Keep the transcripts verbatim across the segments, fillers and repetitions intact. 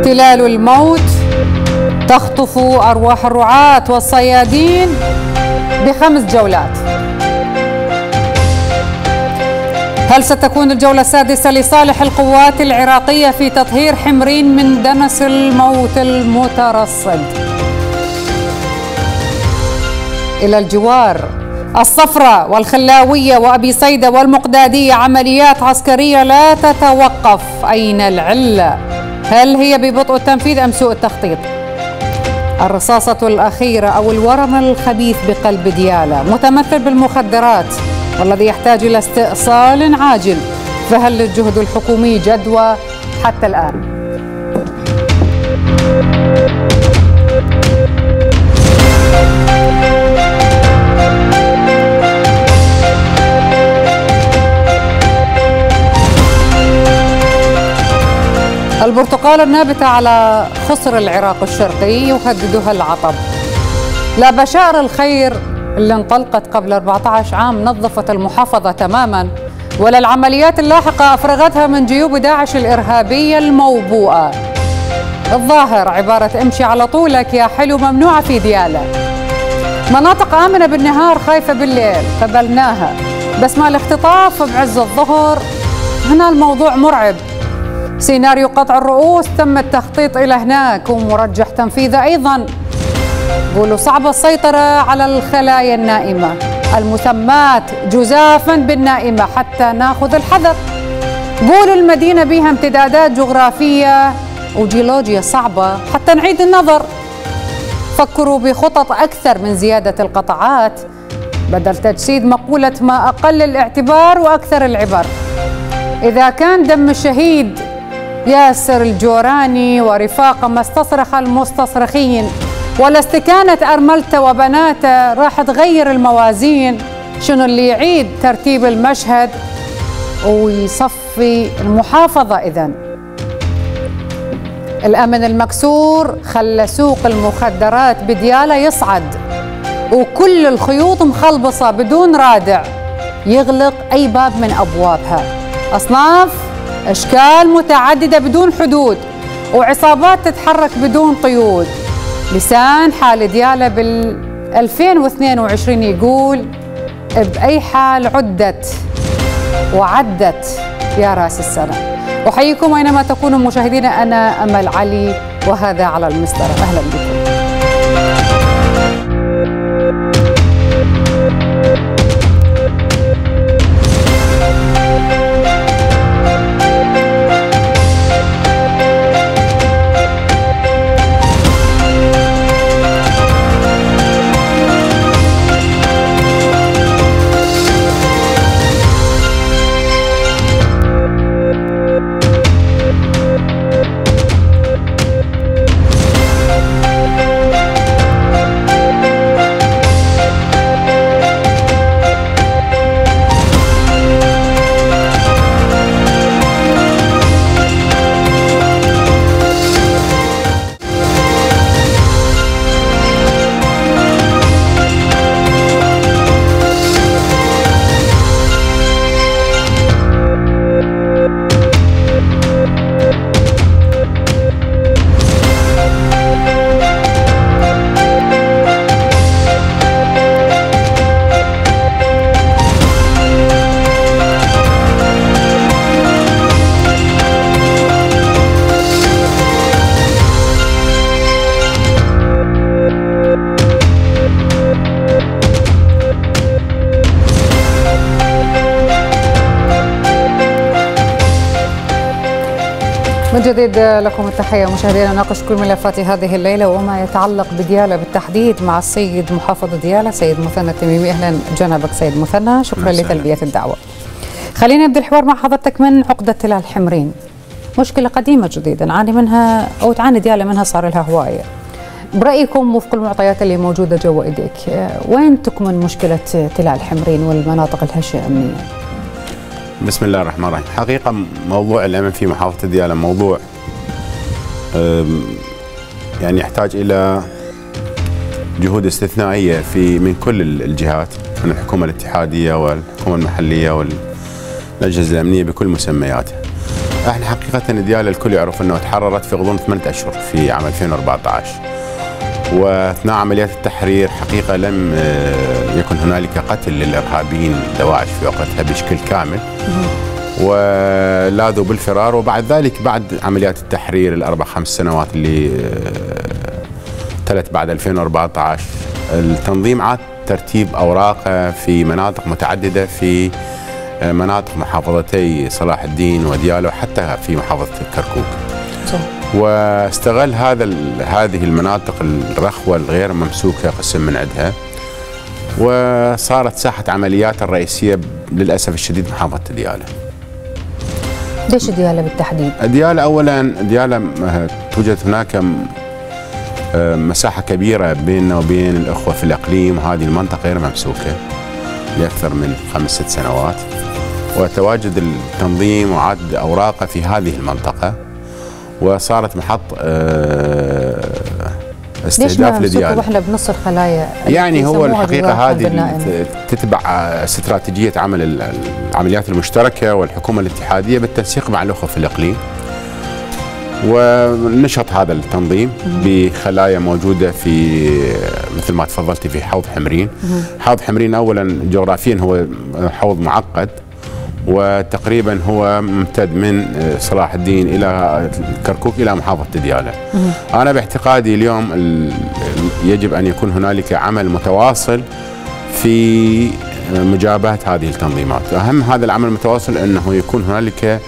تلال الموت تخطف أرواح الرعاة والصيادين بخمس جولات. هل ستكون الجولة السادسة لصالح القوات العراقية في تطهير حمرين من دنس الموت المترصد؟ إلى الجوار، الصفرة والخلاوية وأبي صيدة والمقدادية عمليات عسكرية لا تتوقف. أين العلة؟ هل هي ببطء التنفيذ أم سوء التخطيط؟ الرصاصة الأخيرة أو الورم الخبيث بقلب ديالى متمثل بالمخدرات والذي يحتاج إلى استئصال عاجل، فهل للجهد الحكومي جدوى حتى الآن؟ البرتقالة النابتة على خصر العراق الشرقي يهددها العطب. لا بشائر الخير اللي انطلقت قبل أربعة عشر عام نظفت المحافظة تماما، ولا العمليات اللاحقة أفرغتها من جيوب داعش الإرهابية الموبوءة. الظاهر عبارة امشي على طولك يا حلو ممنوعة في ديالى. مناطق آمنة بالنهار خايفة بالليل قبلناها، بس مع الاختطاف بعز الظهر هنا الموضوع مرعب. سيناريو قطع الرؤوس تم التخطيط إلى هناك ومرجح تنفيذه أيضا. قولوا صعب السيطرة على الخلايا النائمة المسمات جزافا بالنائمة حتى ناخذ الحذر. قولوا المدينة بها امتدادات جغرافية وجيولوجيا صعبة حتى نعيد النظر. فكروا بخطط أكثر من زيادة القطاعات بدل تجسيد مقولة ما أقل الاعتبار وأكثر العبر. إذا كان دم الشهيد ياسر الجوراني ورفاقه ما استصرخ المستصرخين ولا استكانة أرملته وبناته راح تغير الموازين، شنو اللي يعيد ترتيب المشهد ويصفي المحافظة؟ إذن الأمن المكسور خلى سوق المخدرات بديالى يصعد وكل الخيوط مخلبصة بدون رادع يغلق أي باب من أبوابها. أصناف أشكال متعددة بدون حدود وعصابات تتحرك بدون قيود. لسان حال ديالى بال ألفين واثنين وعشرين يقول بأي حال عدت وعدت يا راس السنة. أحييكم أينما تكونوا مشاهدينا، أنا أمل علي وهذا على المسطرة. أهلا بكم. من جديد لكم التحية مشاهدينا. نناقش كل ملفات هذه الليلة وما يتعلق بديالى بالتحديد مع السيد محافظ ديالى سيد مثنى التميمي. أهلا جنابك سيد مثنى، شكرا لتلبية الدعوة. خلينا نبدأ الحوار مع حضرتك من عقدة تلال حمرين. مشكلة قديمة جديدة نعاني منها أو تعاني ديالى منها صار لها هواية. برأيكم وفق المعطيات اللي موجودة جوا إيديك، وين تكمن مشكلة تلال حمرين والمناطق الهشة أمنية؟ بسم الله الرحمن الرحيم. حقيقة موضوع الأمن في محافظة ديالى موضوع يعني يحتاج إلى جهود استثنائية في من كل الجهات، من الحكومة الاتحادية والحكومة المحلية والأجهزة الأمنية بكل مسمياتها. احنا حقيقه ديالى الكل يعرف انه تحررت في غضون ثمانية اشهر في عام ألفين وأربعة عشر، واثناء عمليات التحرير حقيقه لم يكن هنالك قتل للارهابيين دواعش في وقتها بشكل كامل، ولاذوا بالفرار. وبعد ذلك بعد عمليات التحرير الاربع خمس سنوات اللي تلت بعد ألفين وأربعة عشر، التنظيم عاد ترتيب اوراقه في مناطق متعدده في مناطق محافظتي صلاح الدين وديالى وحتى في محافظه كركوك. واستغل هذا هذه المناطق الرخوه الغير ممسوكه قسم من عندها، وصارت ساحه عمليات الرئيسيه للاسف الشديد محافظه ديالى. ليش ديالى بالتحديد؟ ديالى اولا ديالى توجد هناك مساحه كبيره بيننا وبين الاخوه في الاقليم، وهذه المنطقه غير ممسوكه لاكثر من خمس ست سنوات، وتواجد التنظيم وعد اوراقه في هذه المنطقه، وصارت محط استهداف لديالى. واحنا بنص الخلايا يعني هو الحقيقه هذه تتبع استراتيجيه عمل العمليات المشتركه والحكومه الاتحاديه بالتنسيق مع الاخوه في الاقليم. ونشط هذا التنظيم بخلايا موجوده في مثل ما تفضلتي في حوض حمرين. حوض حمرين اولا جغرافيا هو حوض معقد، وتقريبا هو ممتد من صلاح الدين الى كركوك الى محافظه ديالى. انا باعتقادي اليوم يجب ان يكون هنالك عمل متواصل في مجابهه هذه التنظيمات. اهم هذا العمل المتواصل انه يكون هنالك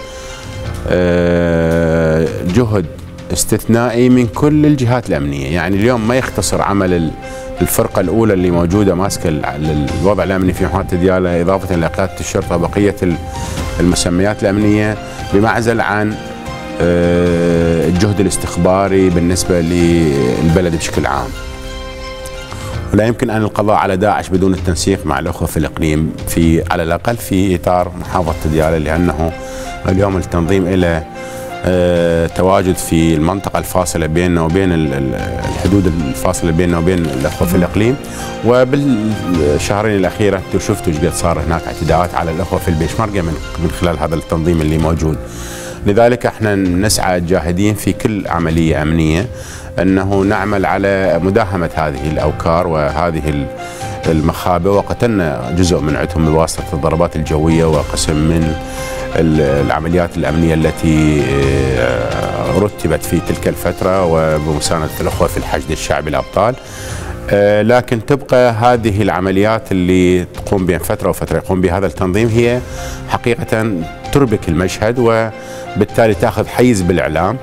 جهد استثنائي من كل الجهات الامنيه، يعني اليوم ما يختصر عمل الفرقه الاولى اللي موجوده ماسكه الوضع الامني في محافظه ديالى اضافه الى قياده الشرطه وبقيه المسميات الامنيه بمعزل عن الجهد الاستخباري بالنسبه للبلد بشكل عام. ولا يمكن ان القضاء على داعش بدون التنسيق مع الاخوه في الاقليم في على الاقل في اطار محافظه ديالى، لانه اليوم التنظيم الى تواجد في المنطقة الفاصلة بيننا وبين الحدود الفاصلة بيننا وبين الأخوة في الإقليم. وبالشهرين الأخيرة انتم شفتوا ايش قد صار هناك اعتداءات على الأخوة في البيشمركة من من خلال هذا التنظيم اللي موجود. لذلك احنا نسعى جاهدين في كل عملية أمنية أنه نعمل على مداهمة هذه الأوكار وهذه المخابئ، وقتلنا جزء من عندهم بواسطة الضربات الجوية وقسم من العمليات الأمنية التي رتبت في تلك الفترة وبمساندة الأخوة في الحشد الشعبي الأبطال. لكن تبقى هذه العمليات اللي تقوم بين فترة وفترة يقوم بها هذا التنظيم هي حقيقة تربك المشهد وبالتالي تأخذ حيز بالإعلام.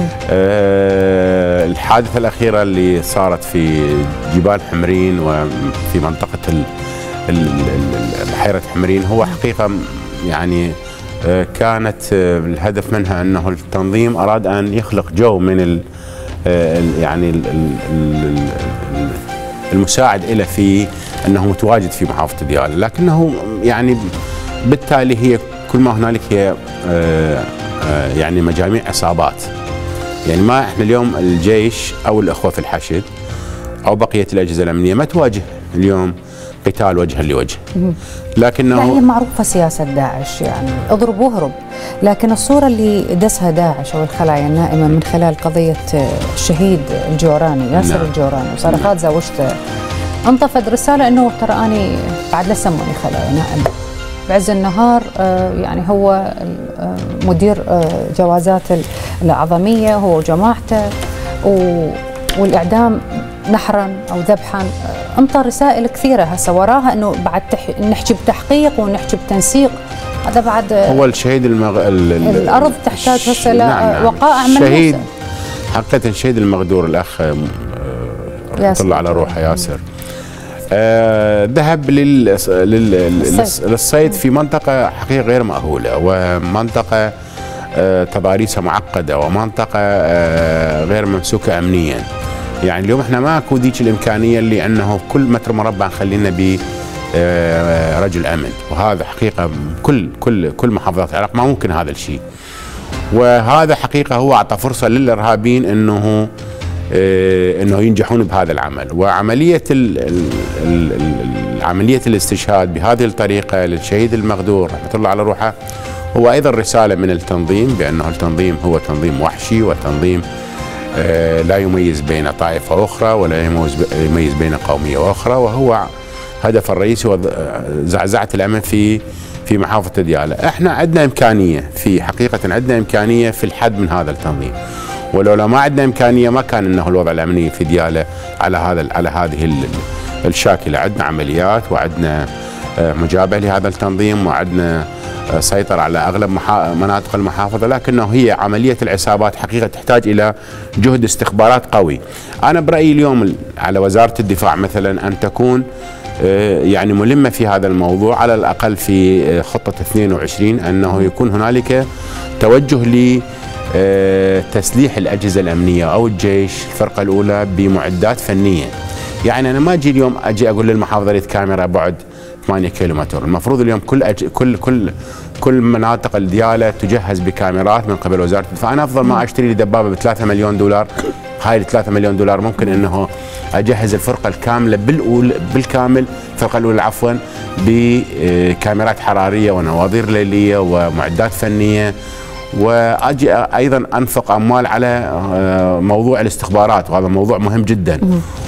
الحادثة الأخيرة اللي صارت في جبال حمرين وفي منطقة بحيرة حمرين هو حقيقة يعني كانت الهدف منها انه التنظيم اراد ان يخلق جو من ال يعني المساعد له في انه متواجد في محافظه ديالى، لكنه يعني بالتالي هي كل ما هنالك هي يعني مجاميع عصابات. يعني ما احنا اليوم الجيش او الاخوه في الحشد او بقيه الاجهزه الامنيه ما تواجه اليوم قتال وجها لوجه، لكنه هي معروفه سياسه داعش، يعني اضرب واهرب، لكن الصوره اللي دسها داعش او الخلايا النائمه من خلال قضيه الشهيد الجوراني ياسر نعم. الجوراني وصرخات زوجته، انطفت رساله انه ترى اني بعد لا سموني خلايا نائمه بعز النهار. يعني هو مدير جوازات الاعظميه هو وجماعته، والاعدام نحرا او ذبحا. انطى رسائل كثيره هسه وراها انه بعد تح... نحكي بتحقيق ونحكي بتنسيق. هذا بعد هو الشهيد المغ... ال... الارض تحتاج هسه ل نعم وقائع من الشهيد حقيقه الشهيد المغدور الاخ طلع على روحه ياسر ذهب لل... لل... للصيد في منطقه حقيقه غير مأهوله، ومنطقه تضاريسها معقده، ومنطقه غير ممسوكه امنيا. يعني اليوم احنا ماكو ذيك الامكانيه اللي انه كل متر مربع خلينا ب رجل امن، وهذا حقيقه كل كل كل محافظات العراق ما ممكن هذا الشيء. وهذا حقيقه هو اعطى فرصه للارهابيين انه انه ينجحون بهذا العمل. وعمليه ال ال عمليه الاستشهاد بهذه الطريقه للشهيد المغدور رحمه الله على روحه هو أيضا رسالة من التنظيم بأنه التنظيم هو تنظيم وحشي وتنظيم آه لا يميز بين طائفة أخرى ولا يميز بين قومية أخرى، وهو هدف الرئيسي هو زعزعة الأمن في في محافظة ديالى. احنا عندنا إمكانية في حقيقة عندنا إمكانية في الحد من هذا التنظيم، ولولا ما عندنا إمكانية ما كان إنه الوضع الأمني في ديالى على هذا على هذه الشاكلة. عندنا عمليات وعندنا مجابهة لهذا التنظيم وعندنا سيطرة على أغلب مناطق المحافظة، لكنه هي عملية العصابات حقيقة تحتاج إلى جهد استخبارات قوي. أنا برأيي اليوم على وزارة الدفاع مثلا أن تكون يعني ملمة في هذا الموضوع، على الأقل في خطة اثنين وعشرين أنه يكون هنالك توجه لتسليح الأجهزة الأمنية أو الجيش الفرقة الأولى بمعدات فنية. يعني أنا ما أجي اليوم أجي أقول للمحافظة ريد كاميرا بعد ثمانية كيلومتر، المفروض اليوم كل أج... كل كل كل مناطق الديالة تجهز بكاميرات من قبل وزارة الدفاع. أنا أفضل ما أشتري لي دبابة ب ثلاثة مليون دولار، هاي ال ثلاثة مليون دولار ممكن أنه أجهز الفرقة الكاملة بالأول بالكامل الفرقة الأولى عفوا بكاميرات حرارية ونواظير ليلية ومعدات فنية، واجي ايضا انفق اموال على موضوع الاستخبارات، وهذا موضوع مهم جدا،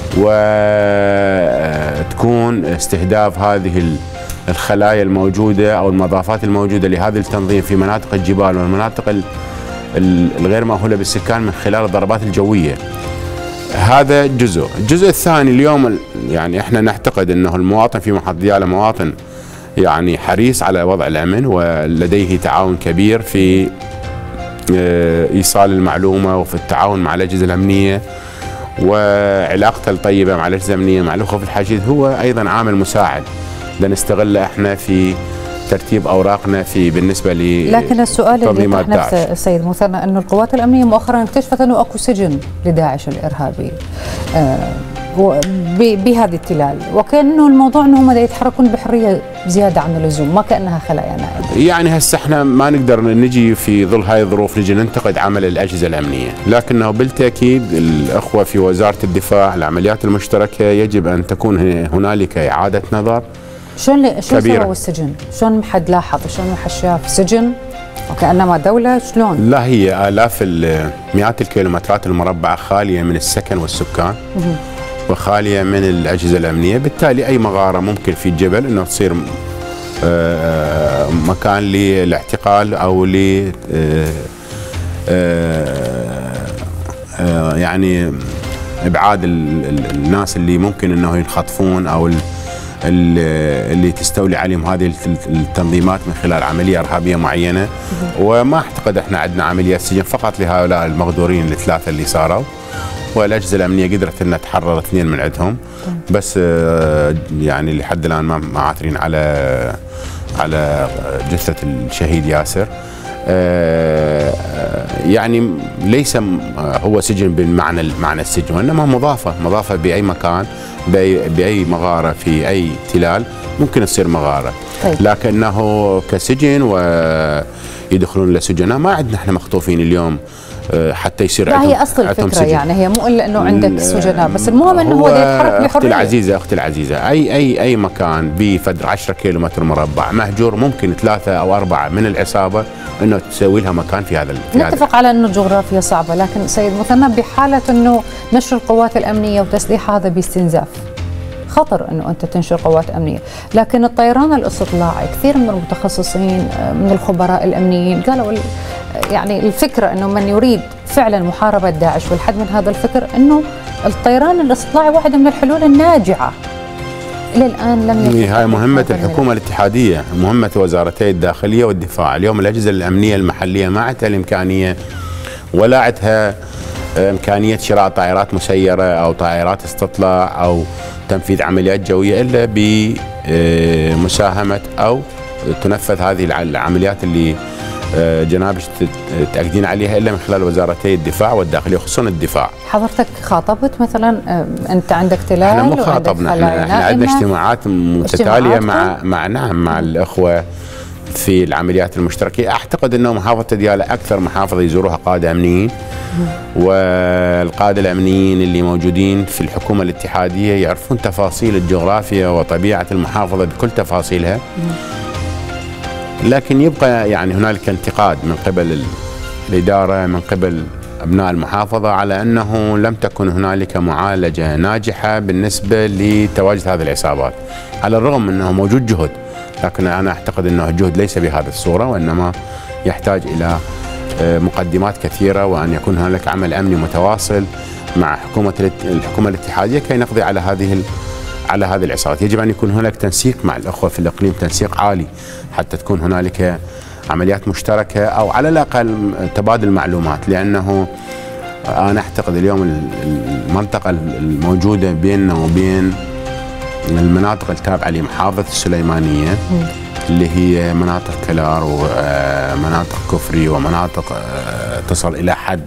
وتكون استهداف هذه الخلايا الموجوده او المضافات الموجوده لهذا التنظيم في مناطق الجبال والمناطق الغير مأهوله بالسكان من خلال الضربات الجويه. هذا جزء. الجزء الثاني اليوم يعني احنا نعتقد انه المواطن في محافظة ديالى مواطن يعني حريص على وضع الامن، ولديه تعاون كبير في ايصال المعلومه وفي التعاون مع الاجهزه الامنيه، وعلاقته الطيبه مع الاجهزه الامنيه مع الاخوه في الحشيد هو ايضا عامل مساعد لنستغله احنا في ترتيب اوراقنا في بالنسبه ل لكن السؤال اللي يطرح نفسه السيد مثنى انه القوات الامنيه مؤخرا اكتشفت انه اكو سجن لداعش الارهابي آه بهذه التلال، وكانه الموضوع انه هم يتحركون بحريه زياده عن اللزوم، ما كانها خلايا نائبه. يعني هسه احنا ما نقدر نجي في ظل هاي الظروف نجي ننتقد عمل الاجهزه الامنيه، لكنه بالتاكيد الاخوه في وزاره الدفاع العمليات المشتركه يجب ان تكون هنالك اعاده نظر. شلون شلون سووا السجن؟ شلون حد لاحظ؟ شلون حد شاف سجن وكانما دوله؟ شلون؟ لا هي الاف مئات الكيلومترات المربعه خاليه من السكن والسكان وخاليه من الاجهزه الامنيه، بالتالي اي مغاره ممكن في الجبل انه تصير مكان للاعتقال او ل يعني ابعاد الناس اللي ممكن انه ينخطفون او اللي تستولي عليهم هذه التنظيمات من خلال عمليه ارهابيه معينه. وما اعتقد احنا عندنا عمليات سجن فقط لهؤلاء المغدورين الثلاثه اللي صاروا، والاجهزه الامنيه قدرت انها تحرر اثنين من عندهم، بس يعني لحد الان ما عاثرين على على جثه الشهيد ياسر. يعني ليس هو سجن بالمعنى المعنى السجن، وانما مضافه مضافه باي مكان باي باي مغاره في اي تلال ممكن تصير مغاره. طيب. لكنه كسجن ويدخلون لسجناء ما عندنا احنا مخطوفين اليوم حتى يصير لا هي اصل الفكره سجن. يعني هي مو الا انه عندك سجناء، بس المهم انه هو يتحرك بحريه. اختي العزيزه اختي العزيزه اي اي اي مكان بفدر عشرة كيلو متر مربع مهجور ممكن ثلاثه او اربعه من العصابه انه تسوي لها مكان في هذا. نتفق على انه الجغرافيا صعبه، لكن سيد مثنى بحاله انه نشر القوات الامنيه وتسليح هذا باستنزاف خطر انه انت تنشر قوات امنيه، لكن الطيران الاستطلاعي كثير من المتخصصين من الخبراء الامنيين قالوا يعني الفكره انه من يريد فعلا محاربه داعش والحد من هذا الفكر انه الطيران الاستطلاعي واحده من الحلول الناجعه. الى الان لم يكن. هاي مهمه الحكومه الاتحاديه، مهمه وزارتي الداخليه والدفاع. اليوم الاجهزه الامنيه المحليه ما عندها الامكانيه ولا عندها امكانيه شراء طائرات مسيره او طائرات استطلاع او تنفيذ عمليات جويه الا بمساهمه او تنفذ هذه العمليات اللي جنابش تأكدين عليها الا من خلال وزارتي الدفاع والداخليه، خصوصا الدفاع. حضرتك خاطبت مثلا انت عندك تلال؟ احنا مو خاطبنا، احنا, احنا عندنا اجتماعات متتاليه مع مع نعم مع الاخوه في العمليات المشتركه. اعتقد انه محافظه ديالى اكثر محافظه يزوروها قاده امنيين، والقاده الامنيين اللي موجودين في الحكومه الاتحاديه يعرفون تفاصيل الجغرافيا وطبيعه المحافظه بكل تفاصيلها. لكن يبقى يعني هنالك انتقاد من قبل الإدارة، من قبل أبناء المحافظة، على أنه لم تكن هنالك معالجة ناجحة بالنسبة لتواجد هذه العصابات، على الرغم من أنه موجود جهد، لكن أنا أعتقد أنه الجهد ليس بهذه الصورة، وإنما يحتاج إلى مقدمات كثيرة، وأن يكون هنالك عمل أمني متواصل مع حكومة الحكومة الاتحادية كي نقضي على هذه على هذه العصابات. يجب أن يكون هنالك تنسيق مع الأخوة في الإقليم، تنسيق عالي، حتى تكون هنالك عمليات مشتركة أو على الأقل تبادل معلومات، لأنه أنا أعتقد اليوم المنطقة الموجودة بيننا وبين المناطق التابعة لمحافظة السليمانية اللي هي مناطق كلار ومناطق كفري ومناطق تصل إلى حد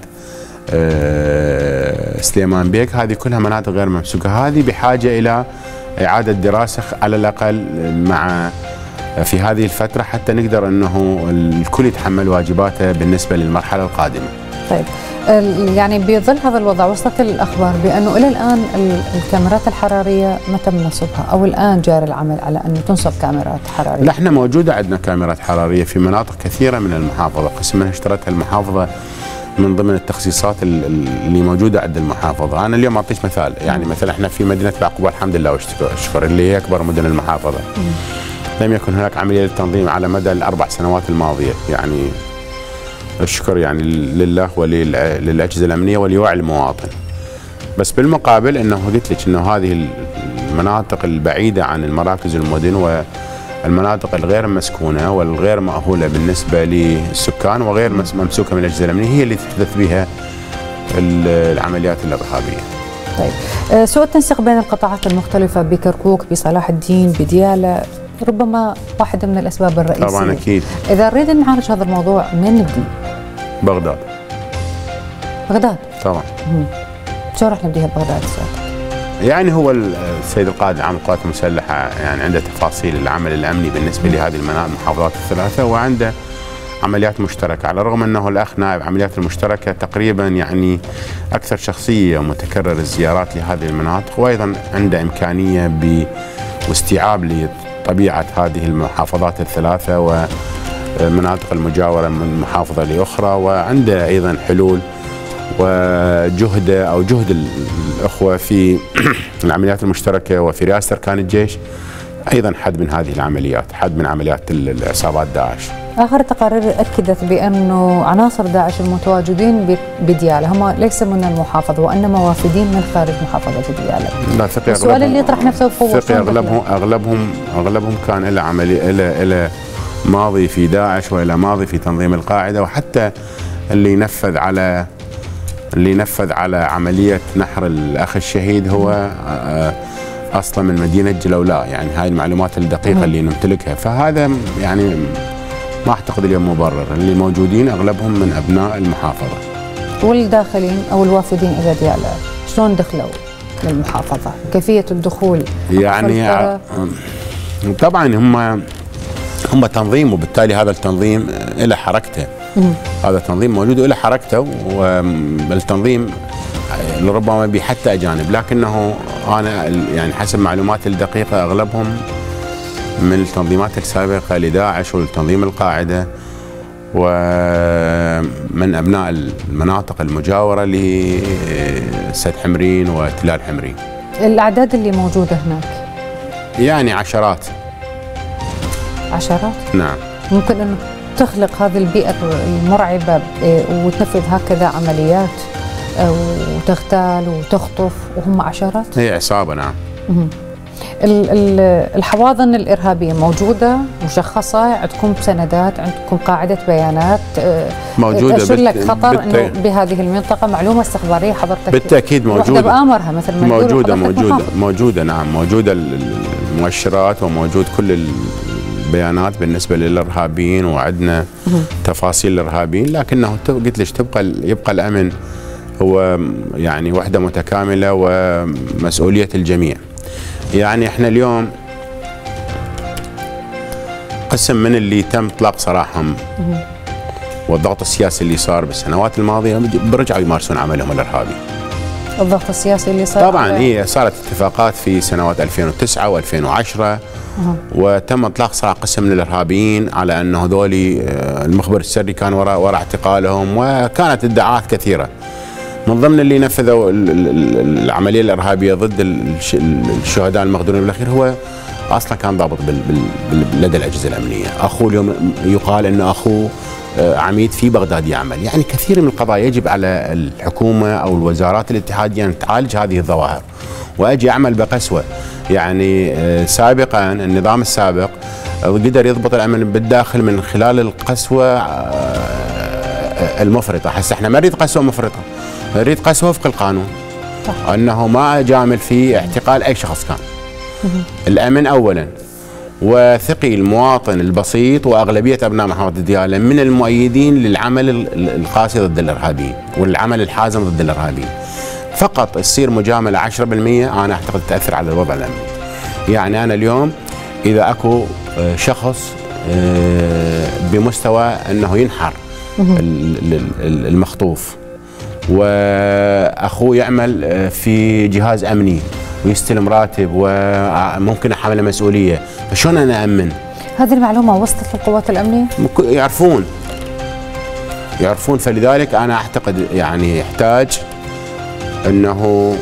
سليمان بيك، هذه كلها مناطق غير ممسوكة، هذه بحاجة إلى إعادة دراسة على الأقل مع في هذه الفترة، حتى نقدر أنه الكل يتحمل واجباته بالنسبة للمرحلة القادمة. طيب، يعني بظل هذا الوضع وصلت الأخبار بأنه إلى الآن الكاميرات الحرارية ما تم نصبها، أو الآن جاري العمل على أن تنصب كاميرات حرارية. لا، احنا موجودة عندنا كاميرات حرارية في مناطق كثيرة من المحافظة، قسم منها اشترتها المحافظة من ضمن التخصيصات اللي موجودة عند المحافظة. أنا اليوم أعطيك مثال، يعني مثلا احنا في مدينة العقوبة الحمد لله والشكر اللي هي أكبر مدن المحافظة، لم يكن هناك عملية للتنظيم على مدى الأربع سنوات الماضية، يعني الشكر يعني لله وللأجهزة الأمنية ولوعي المواطن. بس بالمقابل أنه قلت لك أنه هذه المناطق البعيدة عن المراكز المدن والمناطق الغير مسكونة والغير مأهولة بالنسبة للسكان وغير ممسوكة من الأجهزة الأمنية هي اللي تحدث بها العمليات الإرهابية. طيب، سوء التنسيق بين القطاعات المختلفة بكركوك، بصلاح الدين، بديالى، ربما واحدة من الأسباب الرئيسية. طبعا أكيد. إذا نريد نعالج هذا الموضوع من نبدي؟ بغداد. بغداد؟ طبعا. شو راح نبديها ببغداد سيادتك؟ يعني هو السيد القائد العام للقوات المسلحة يعني عنده تفاصيل العمل الأمني بالنسبة لهذه المحافظات الثلاثة، وعنده عمليات مشتركة، على الرغم أنه الأخ نائب عمليات المشتركة تقريبا يعني أكثر شخصية متكرر الزيارات لهذه المناطق، وأيضا عنده إمكانية باستيعاب لطبيعة هذه المحافظات الثلاثة ومناطق المجاورة من محافظة لأخرى، وعنده أيضا حلول وجهد أو جهد الأخوة في العمليات المشتركة وفي رئاسة أركان الجيش أيضا حد من هذه العمليات، حد من عمليات العصابات داعش. آخر التقارير أكدت بأنه عناصر داعش المتواجدين بديالى هم ليس من المحافظة وإنما وافدين من خارج محافظة ديالى. لا، ثقي السؤال اللي يطرح نفسه هو ثقي أغلبهم أغلبهم أغلبهم كان إلى عملي إلى إلى ماضي في داعش وإلى ماضي في تنظيم القاعدة، وحتى اللي نفذ على اللي نفذ على عملية نحر الأخ الشهيد هو أصلا من مدينة جلولاء، يعني هاي المعلومات الدقيقة اللي نمتلكها، فهذا يعني ما أعتقد اليوم مبرر، اللي موجودين أغلبهم من أبناء المحافظة. والداخلين أو الوافدين إلى ديالى شلون دخلوا للمحافظة؟ كيفية الدخول؟ يعني طبعا هم هم تنظيم، وبالتالي هذا التنظيم له حركته. هذا التنظيم موجود وله حركته، والتنظيم لربما به حتى أجانب، لكنه أنا يعني حسب معلوماتي الدقيقة أغلبهم من التنظيمات السابقة لداعش ولتنظيم القاعدة ومن أبناء المناطق المجاورة لسد حمرين وتلال حمرين. الأعداد اللي موجودة هناك يعني عشرات. عشرات؟ نعم. ممكن أن تخلق هذه البيئة المرعبة وتنفذ هكذا عمليات وتغتال وتخطف وهم عشرات؟ هي عصابة. نعم. الحواضن الإرهابية موجودة مشخصة، عندكم سندات، عندكم قاعدة بيانات موجودة، تشير لك خطر انه بهذه المنطقة معلومة استخبارية حضرتك بالتأكيد موجودة بآمرها مثل ما موجودة موجودة موجودة نعم، موجودة المؤشرات وموجود كل البيانات بالنسبة للإرهابيين، وعندنا تفاصيل الإرهابيين، لكنه قلت لك تبقى يبقى الأمن هو يعني وحدة متكاملة ومسؤولية الجميع. يعني احنا اليوم قسم من اللي تم اطلاق سراحهم والضغط السياسي اللي صار بالسنوات الماضيه برجعوا يمارسون عملهم الارهابي. الضغط السياسي اللي صار طبعا هي صارت اتفاقات في سنوات ألفين وتسعة وألفين وعشرة وتم اطلاق سراح قسم من الارهابيين على انه هذول المخبر السري كان وراء وراء اعتقالهم، وكانت ادعاءات كثيره. من ضمن اللي نفذوا العمليه الارهابيه ضد الشهداء المغدورين بالاخير هو اصلا كان ضابط لدى الاجهزه الامنيه، اخوه اليوم يقال ان اخوه عميد في بغداد يعمل. يعني كثير من القضايا يجب على الحكومه او الوزارات الاتحاديه ان تعالج هذه الظواهر واجي اعمل بقسوه. يعني سابقا النظام السابق قدر يضبط الامن بالداخل من خلال القسوه المفرطه، هسه احنا ما نريد قسوه مفرطه، نريد قسوه وفق القانون. صح. انه ما اجامل في اعتقال اي شخص كان. الامن اولا، وثقي المواطن البسيط واغلبيه ابناء محافظه دياله من المؤيدين للعمل القاسي ضد الارهابيين والعمل الحازم ضد الارهابيين. فقط تصير مجامله عشرة بالمئة انا اعتقد تاثر على الوضع الامني. يعني انا اليوم اذا اكو شخص بمستوى انه ينحر المخطوف واخوه يعمل في جهاز امني ويستلم راتب وممكن احمل مسؤوليه، فشلون انا امن؟ هذه المعلومه وصلت للقوات الامنيه؟ يعرفون يعرفون فلذلك انا اعتقد يعني يحتاج انه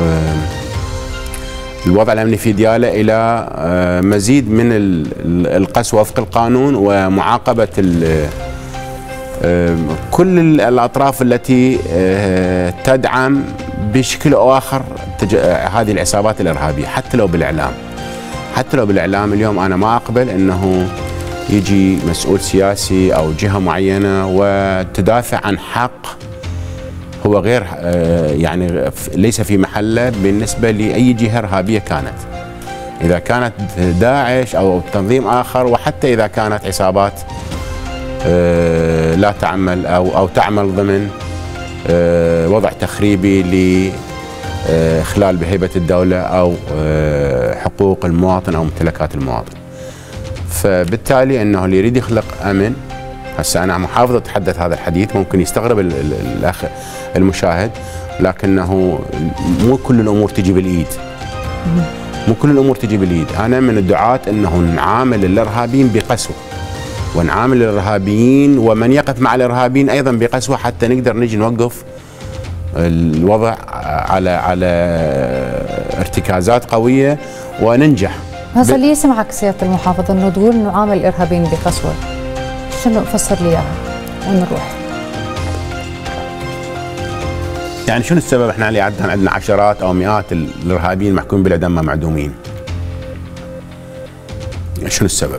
الوضع الامني في دياله الى مزيد من القسوه وفق القانون ومعاقبه كل الاطراف التي تدعم بشكل او اخر هذه العصابات الارهابيه، حتى لو بالاعلام. حتى لو بالاعلام اليوم انا ما اقبل انه يجي مسؤول سياسي او جهه معينه وتدافع عن حق هو غير يعني ليس في محله بالنسبه لاي جهه ارهابيه كانت. اذا كانت داعش او تنظيم اخر، وحتى اذا كانت عصابات لا تعمل او او تعمل ضمن وضع تخريبي لاخلال بهيبه الدوله او حقوق المواطن او ممتلكات المواطن. فبالتالي انه اللي يريد يخلق امن، هسه انا محافظ اتحدث هذا الحديث ممكن يستغرب الاخ المشاهد، لكنه مو كل الامور تجي بالايد. مو كل الامور تجي بالايد، انا من الدعاة انه نعامل الارهابيين بقسوه ونعامل الارهابيين ومن يقف مع الارهابيين ايضا بقسوه حتى نقدر نجي نوقف الوضع على على ارتكازات قويه وننجح. هذا اللي يسمعك سياده المحافظ انه تقول نعامل الارهابيين بقسوه، شنو فسر لي اياها ونروح؟ يعني شنو السبب احنا اللي عندنا عشرات او مئات الارهابيين محكومين بالاعدام معدومين؟ شنو السبب؟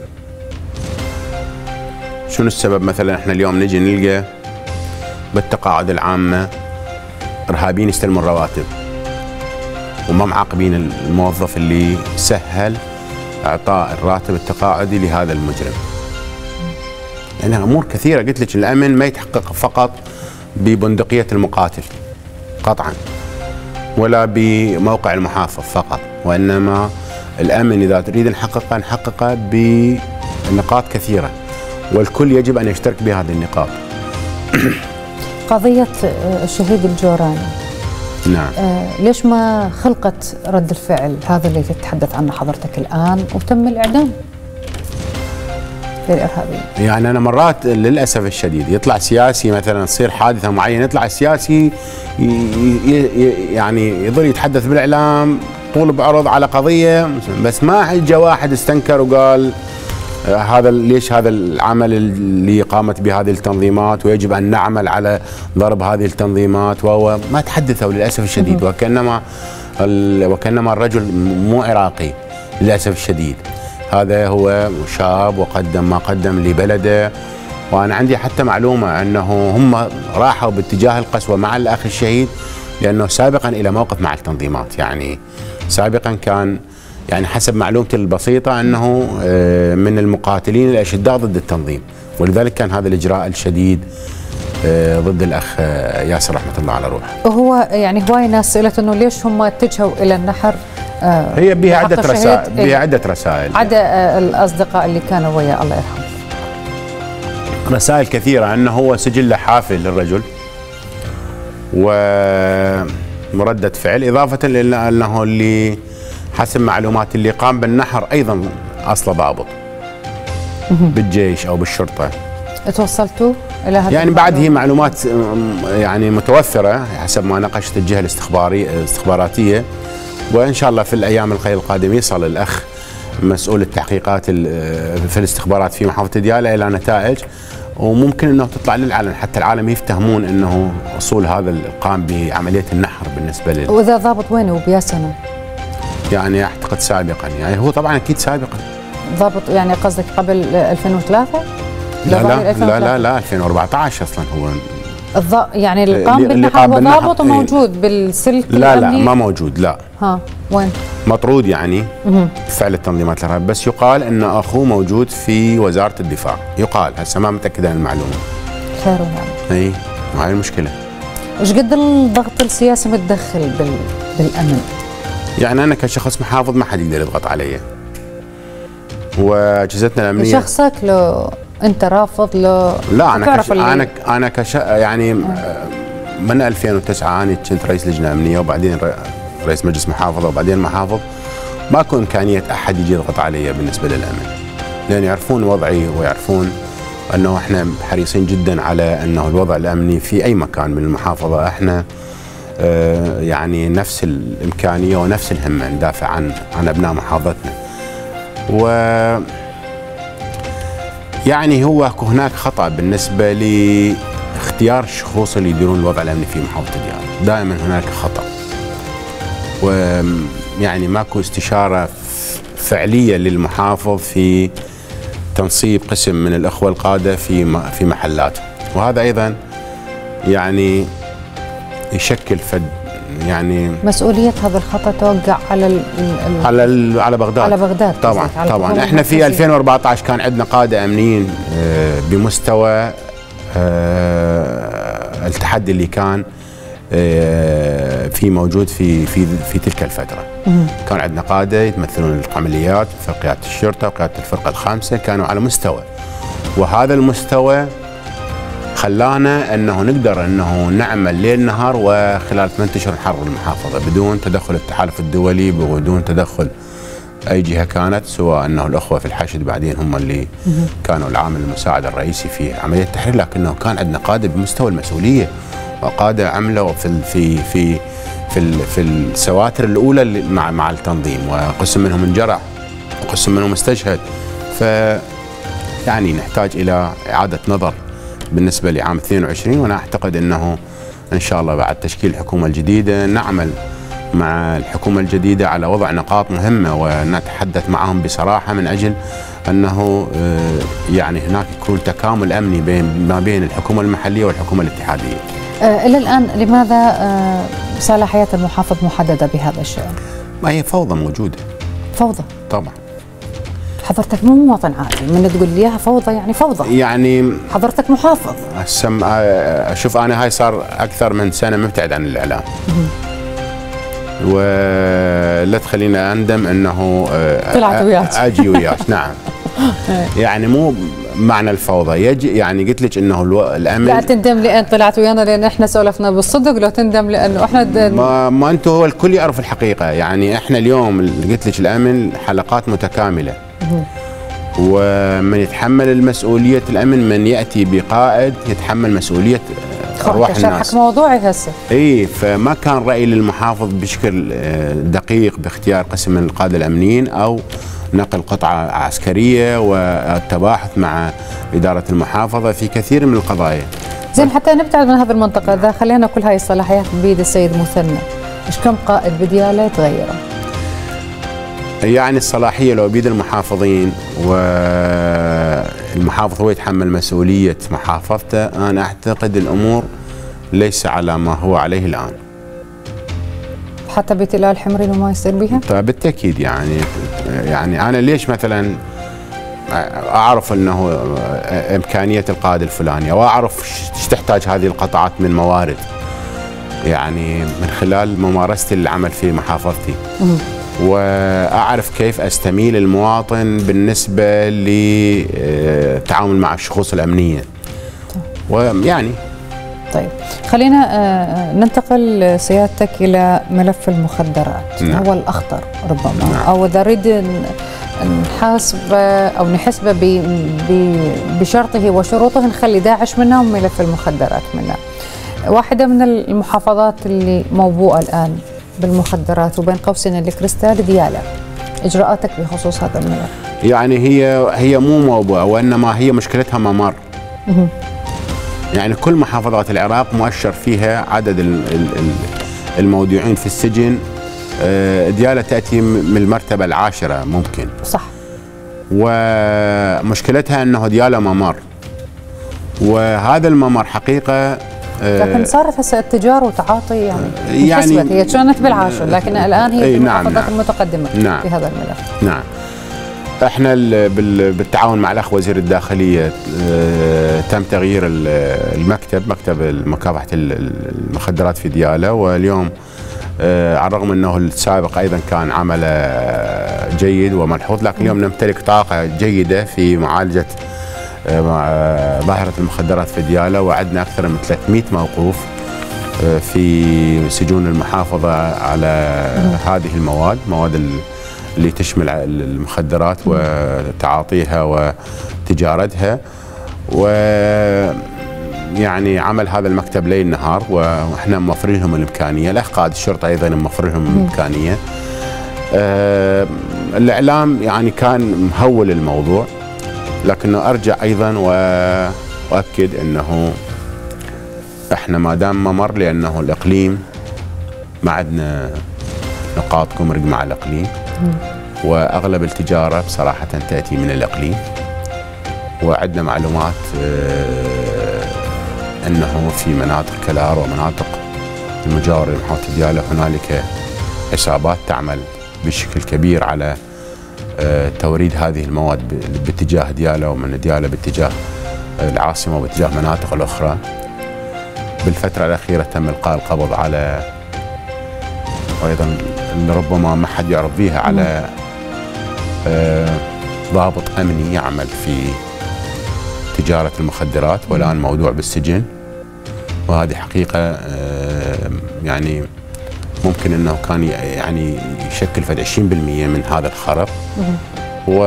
شنو السبب مثلا احنا اليوم نجي نلقى بالتقاعد العامه ارهابيين يستلموا الرواتب وما معاقبين الموظف اللي سهل اعطاء الراتب التقاعدي لهذا المجرم. يعني امور كثيره قلت لك الامن ما يتحقق فقط ببندقيه المقاتل قطعا ولا بموقع المحافظ فقط، وانما الامن اذا تريد نحققه نحققه بنقاط كثيره والكل يجب ان يشترك بهذه النقاط. قضيه الشهيد الجوراني، نعم، آه ليش ما خلقت رد الفعل هذا اللي تتحدث عنه حضرتك الان وتم الاعدام للارهابيين؟ يعني انا مرات للاسف الشديد يطلع سياسي مثلا تصير حادثه معينه، يطلع السياسي يعني يظل يتحدث بالاعلام طول بعرض على قضيه، بس ما اجى واحد استنكر وقال هذا ليش هذا العمل اللي قامت بهذه التنظيمات ويجب ان نعمل على ضرب هذه التنظيمات، وهو ما تحدثوا للاسف الشديد، وكانما وكانما الرجل مو عراقي للاسف الشديد. هذا هو شاب وقدم ما قدم لبلده، وانا عندي حتى معلومه انه هم راحوا باتجاه القسوه مع الاخ الشهيد لانه سابقا الى موقف مع التنظيمات. يعني سابقا كان يعني حسب معلومتي البسيطه انه من المقاتلين الاشداء ضد التنظيم، ولذلك كان هذا الاجراء الشديد ضد الاخ ياسر رحمه الله على روحه. وهو يعني هواي ناس سالت انه ليش هم اتجهوا الى النحر؟ هي بها عده رسائل، بها عده رسائل عدا الاصدقاء اللي كانوا وياه الله يرحمه. رسائل كثيره انه هو سجله حافل للرجل ومردة فعل، اضافه الى انه اللي حسب معلومات اللي قام بالنحر ايضا اصله ضابط بالجيش او بالشرطه. توصلتوا الى هذا يعني بعد هي معلومات يعني متوفره حسب ما ناقشت الجهه الاستخباريه الاستخباراتيه، وان شاء الله في الايام القادمه يصل الاخ مسؤول التحقيقات في الاستخبارات في محافظه دياله الى نتائج، وممكن انه تطلع للعلن حتى العالم يفتهمون انه اصول هذا قام بعمليه النحر بالنسبه له. واذا ضابط وين وبيا سنه؟ يعني اعتقد سابقا، يعني هو طبعا اكيد سابقا. ضابط يعني قصدك قبل ألفين وثلاثة؟ لا لا لا لا لا ألفين وأربعة عشر اصلا هو الض... يعني اللي قام بالنحر هو ضابط وموجود بالسلك لا الأمني؟ لا ما موجود. لا ها وين؟ مطرود يعني بفعل التنظيمات الارهابيه، بس يقال ان اخوه موجود في وزاره الدفاع، يقال هسه ما متاكد عن المعلومه. خير ونعم. اي هاي المشكله. ايش قد الضغط السياسي متدخل بال... بالامن؟ يعني انا كشخص محافظ ما حد يقدر يضغط علي. واجهزتنا الامنيه شخصك لو انت رافض له؟ لا انا كش... انا انا كش... يعني من ألفين وتسعة انا كنت رئيس لجنه امنيه وبعدين رئيس مجلس محافظه وبعدين محافظ، ماكو امكانيه احد يجي يضغط علي بالنسبه للامن، لان يعرفون وضعي ويعرفون انه احنا حريصين جدا على انه الوضع الامني في اي مكان من المحافظه احنا آه يعني نفس الامكانيه ونفس الهمه ندافع عن عن ابناء محافظتنا. و يعني هو هناك خطا بالنسبه لاختيار الشخوص اللي يديرون الوضع الامني في محافظه دياله، دائما هناك خطا. ويعني ماكو استشاره فعليه للمحافظ في تنصيب قسم من الاخوه القاده في في محلاته، وهذا ايضا يعني يشكل فد يعني مسؤوليه هذا الخطا توقع على ال على ال على بغداد. على بغداد طبعا طبعا احنا في ألفين وأربعة عشر كان عندنا قاده امنيين بمستوى التحدي اللي كان في موجود في في في تلك الفتره. كان عندنا قاده يتمثلون العمليات في قياده الشرطه وقياده الفرقه الخامسه، كانوا على مستوى، وهذا المستوى خلانا انه نقدر انه نعمل ليل نهار وخلال ثمانية اشهر نحرر المحافظه بدون تدخل التحالف الدولي، بدون تدخل اي جهه كانت، سواء انه الاخوه في الحشد بعدين هم اللي كانوا العامل المساعد الرئيسي في عمليه التحرير، لكنه كان عندنا قاده بمستوى المسؤوليه وقاده عملوا في في في في في السواتر الاولى مع مع التنظيم، وقسم منهم انجرح وقسم منهم استشهد. ف يعني نحتاج الى اعاده نظر بالنسبه لعام اثنين وعشرين، وانا اعتقد انه ان شاء الله بعد تشكيل الحكومه الجديده نعمل مع الحكومه الجديده على وضع نقاط مهمه ونتحدث معهم بصراحه من اجل انه يعني هناك يكون تكامل امني بين ما بين الحكومه المحليه والحكومه الاتحاديه. الى الان لماذا صلاحيات المحافظ محدده بهذا الشان؟ ما هي فوضى موجوده. فوضى؟ طبعا. حضرتك مو مواطن عادي، من تقول لي اياها فوضى يعني فوضى. يعني حضرتك محافظ. سم... اشوف انا هاي صار اكثر من سنه مبتعد عن الاعلام. ولا تخلينا اندم انه طلعت وياك. اجي وياك. نعم. يعني مو معنى الفوضى، يجي يعني قلت لك انه الامن لا تندم لان طلعت ويانا، لان احنا سولفنا بالصدق، لو تندم لانه احنا ما, ما انتم هو الكل يعرف الحقيقه. يعني احنا اليوم قلت لك الامن حلقات متكامله، ومن يتحمل المسؤوليه الامن من ياتي بقائد يتحمل مسؤوليه ارواح الناس. موضوعي هسه. اي فما كان رايي للمحافظ بشكل دقيق باختيار قسم من القاده الامنيين او نقل قطعه عسكريه والتباحث مع اداره المحافظه في كثير من القضايا. زين حتى نبتعد من هذه المنطقه، اذا خلينا كل هاي الصلاحيات بيد السيد مثنى، ايش كم قائد بدياله تغيره؟ يعني الصلاحيه لو بيد المحافظين والمحافظ هو يتحمل مسؤوليه محافظته، انا اعتقد الامور ليس على ما هو عليه الان. حتى بتلال حمرين وما يصير بها؟ طيب بالتاكيد. يعني يعني انا ليش مثلا اعرف انه امكانيه القائد الفلاني واعرف ايش تحتاج هذه القطاعات من موارد، يعني من خلال ممارستي للعمل في محافظتي. واعرف كيف استميل المواطن بالنسبه للتعامل مع الشخوص الامنيه. ويعني طيب خلينا ننتقل سيادتك الى ملف المخدرات. نعم. هو الاخطر ربما. نعم. او اذا نريد نحاسب أو نحسبه بشرطه وشروطه، نخلي داعش منه وملف المخدرات منه. واحدة من المحافظات اللي موبوءة الآن بالمخدرات وبين قوسين الكريستال ديالى، إجراءاتك بخصوص هذا الملف؟ يعني هي هي مو موبوءة، وإنما هي مشكلتها ممر. يعني كل محافظات العراق مؤشر فيها عدد المودوعين في السجن. ديالى تأتي من المرتبة العاشرة ممكن. صح. ومشكلتها أنه ديالى ممر، وهذا الممر حقيقة لكن صارت هسه التجار وتعاطي يعني يعني هي كانت بالعاشر، لكن الآن هي في المحافظات نعم المتقدمة نعم في هذا الملف. نعم. احنا بالتعاون مع الاخ وزير الداخليه تم تغيير المكتب، مكتب مكافحه المخدرات في ديالى، واليوم على الرغم انه السابق ايضا كان عمله جيد وملحوظ، لكن اليوم نمتلك طاقه جيده في معالجه ظاهره المخدرات في ديالى، وعندنا اكثر من ثلاثمئة موقوف في سجون المحافظه على هذه المواد، مواد اللي تشمل المخدرات وتعاطيها وتجارتها. و يعني عمل هذا المكتب ليل نهار، واحنا موفرين لهم الامكانيه، الاخ قائد الشرطه ايضا موفر لهم الامكانيه. آه الاعلام يعني كان مهول الموضوع، لكنه ارجع ايضا واؤكد انه احنا ما دام ممر، لانه الاقليم ما عندنا نقاط كمرق مع الاقليم، واغلب التجاره بصراحه تاتي من الاقليم، وعندنا معلومات انه في مناطق كلار ومناطق المجاوره لمحافظه ديالى هنالك عصابات تعمل بشكل كبير على توريد هذه المواد باتجاه ديالى، ومن ديالى باتجاه العاصمه وباتجاه مناطق الاخرى. بالفتره الاخيره تم القاء القبض على، وايضا اللي ربما ما حد يعرف بيها، على ضابط امني يعمل في تجاره المخدرات والان موضوع بالسجن، وهذه حقيقه يعني ممكن انه كان يعني يشكل فد عشرين بالمئة من هذا الخرق. و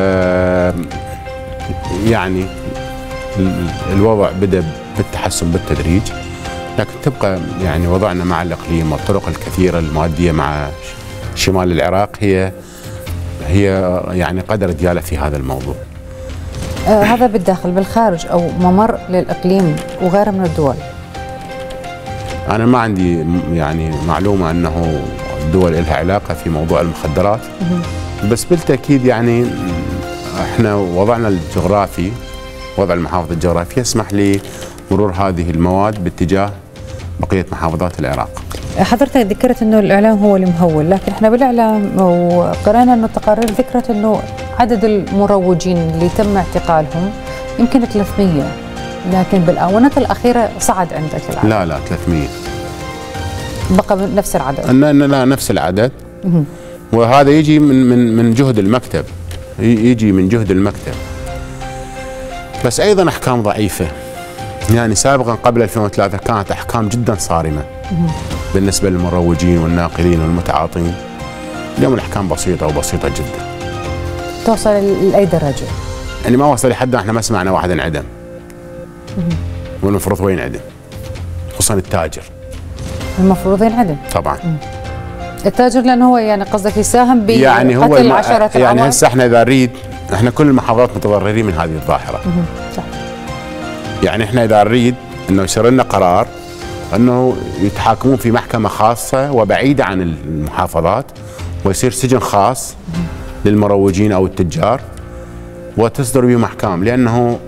يعني الوضع بدا بالتحسن بالتدريج، لكن تبقى يعني وضعنا مع الاقليم والطرق الكثيره المؤديه مع شمال العراق هي هي يعني قدر ديالى في هذا الموضوع. آه هذا بالداخل، بالخارج او ممر للاقليم وغيره من الدول؟ انا ما عندي يعني معلومه انه الدول لها علاقه في موضوع المخدرات، بس بالتاكيد يعني احنا وضعنا الجغرافي، وضع المحافظه الجغرافيه يسمح لمرور هذه المواد باتجاه بقيه محافظات العراق. حضرتك ذكرت انه الاعلام هو اللي مهول، لكن احنا بالاعلام وقرانا انه التقارير ذكرت انه عدد المروجين اللي تم اعتقالهم يمكن ثلاثمئة، لكن بالاونه الاخيره صعد عندك العدد. لا لا ثلاثمئة بقى نفس العدد؟ ان لا نفس العدد. وهذا يجي من من من جهد المكتب، يجي من جهد المكتب، بس ايضا احكام ضعيفه. يعني سابقا قبل ألفين وثلاثة كانت احكام جدا صارمه بالنسبه للمروجين والناقلين والمتعاطين. اليوم الاحكام بسيطه وبسيطه جدا. توصل لاي درجه؟ يعني ما وصل لحد احنا ما سمعنا واحد انعدم. والمفروض هو ينعدم، خصوصا التاجر. المفروض ينعدم طبعا. مم. التاجر لانه هو يعني قصدك يساهم بقتل يعني هو عشرة يعني هسه احنا اذا نريد، احنا كل المحافظات متضررين من هذه الظاهره. مم. صح. يعني احنا اذا نريد انه يصير لنا قرار انه يتحاكمون في محكمه خاصه وبعيده عن المحافظات، ويصير سجن خاص للمروجين او التجار، وتصدر بهم احكام، لانه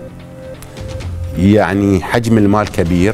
يعني حجم المال كبير،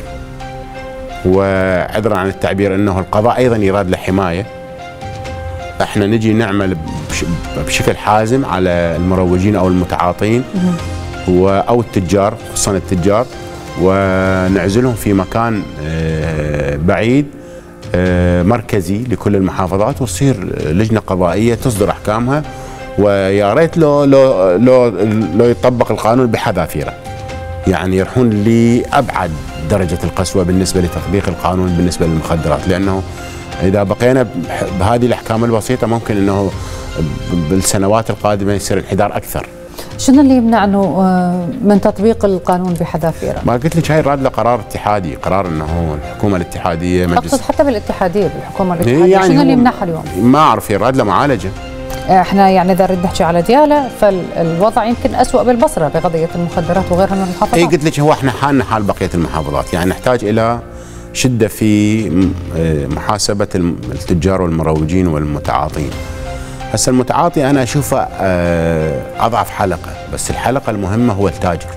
وعذرا عن التعبير انه القضاء ايضا يراد له حمايه. احنا نجي نعمل بشكل حازم على المروجين او المتعاطين او التجار، خصوصا التجار، ونعزلهم في مكان بعيد مركزي لكل المحافظات، وتصير لجنه قضائيه تصدر احكامها. ويا ريت لو لو لو لو يطبق القانون بحذافيره، يعني يروحون لابعد درجه القسوه بالنسبه لتطبيق القانون بالنسبه للمخدرات، لانه اذا بقينا بهذه الاحكام البسيطه ممكن انه بالسنوات القادمه يصير انحدار اكثر. شنو اللي يمنع انه من تطبيق القانون بحذافيره؟ ما قلت لك هاي راد قرار اتحادي، قرار انه الحكومه الاتحاديه مجلس. اقصد حتى بالاتحاديه بالحكومه الاتحاديه، يعني شنو اللي يمنعها اليوم؟ ما اعرف، يراد له معالجه. احنا يعني اذا نريد نحكي على دياله فالوضع يمكن اسوء بالبصره بقضيه المخدرات وغيرها من المحافظات. اي قلت لك هو احنا حالنا حال بقيه المحافظات، يعني نحتاج الى شده في محاسبه التجار والمروجين والمتعاطين. هسه المتعاطي انا اشوفه اضعف حلقه، بس الحلقه المهمه هو التاجر.